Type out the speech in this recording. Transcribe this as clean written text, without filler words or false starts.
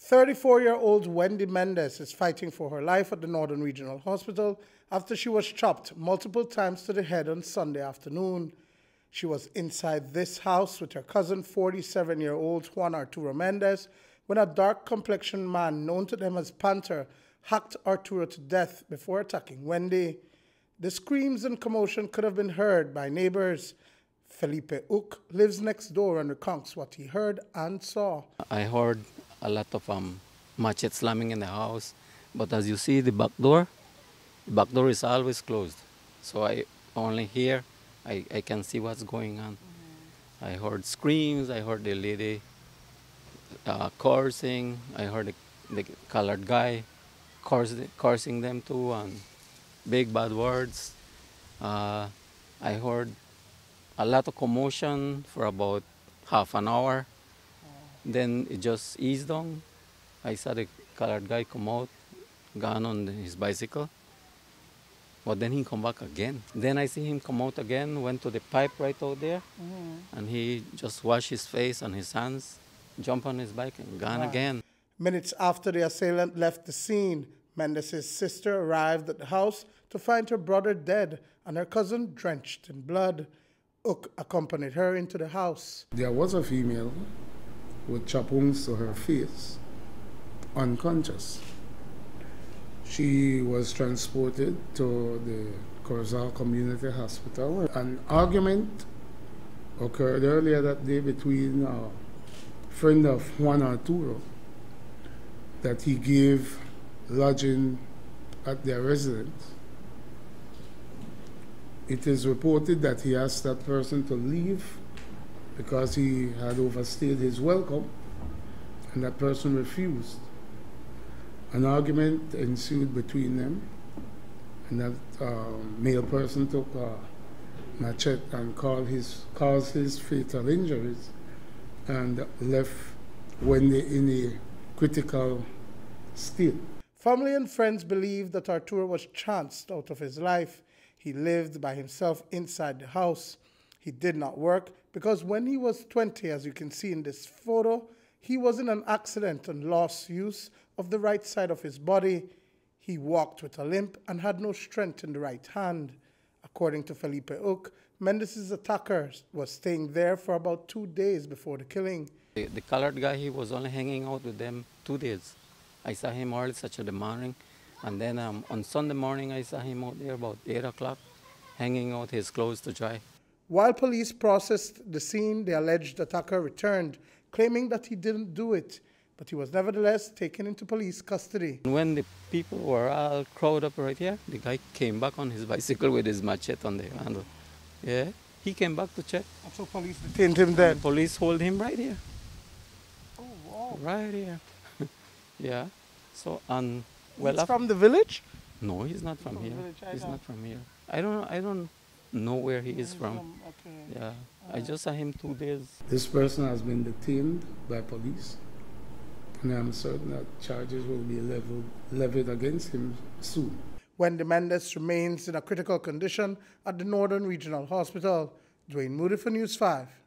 34-year-old Wendy Mendez is fighting for her life at the Northern Regional Hospital after she was chopped multiple times to the head on Sunday afternoon. She was inside this house with her cousin, 47-year-old Juan Arturo Mendez, when a dark-complexioned man known to them as Panther hacked Arturo to death before attacking Wendy. The screams and commotion could have been heard by neighbors. Felipe Uc lives next door and recounts what he heard and saw. I heard a lot of machete slamming in the house, but as you see the back door is always closed. So I only hear, I can see what's going on. I heard screams, I heard the lady cursing, I heard the colored guy cursing them too, and big bad words. I heard a lot of commotion for about half an hour. Then it just eased down. I saw the colored guy come out, gone on his bicycle. But then he come back again. Then I see him come out again, went to the pipe right out there, and he just washed his face and his hands, jumped on his bike and gone again. Minutes after the assailant left the scene, Mendez's sister arrived at the house to find her brother dead and her cousin drenched in blood. Uc accompanied her into the house. There was a female with chop wounds to her face, unconscious. She was transported to the Corozal Community Hospital. An argument occurred earlier that day between a friend of Juan Arturo that he gave lodging at their residence. It is reported that he asked that person to leave because he had overstayed his welcome, and that person refused. An argument ensued between them, and that male person took a machete and caused his fatal injuries and left Wendy in a critical state. Family and friends believe that Arturo was chanced out of his life. He lived by himself inside the house. He did not work because when he was 20, as you can see in this photo, he was in an accident and lost use of the right side of his body. He walked with a limp and had no strength in the right hand. According to Felipe Uc, Mendez's attacker was staying there for about 2 days before the killing. The colored guy, he was only hanging out with them 2 days. I saw him early Saturday morning, and then on Sunday morning I saw him out there about 8 o'clock, hanging out his clothes to dry. While police processed the scene, the alleged attacker returned, claiming that he didn't do it, but he was nevertheless taken into police custody. When the people were all crowded up right here, the guy came back on his bicycle with his machete on the handle. Yeah, he came back to check. So police detained him then? The police hold him right here. Oh, wow. Right here. Yeah. So, and well, he's from the village? No, he's not from here. He's not from here. I don't know where he is from. Okay. Yeah. I just saw him 2 days. This person has been detained by police, and I'm certain that charges will be levied against him soon. Wendy Mendez remains in a critical condition at the Northern Regional Hospital. Duane, Moody for News 5.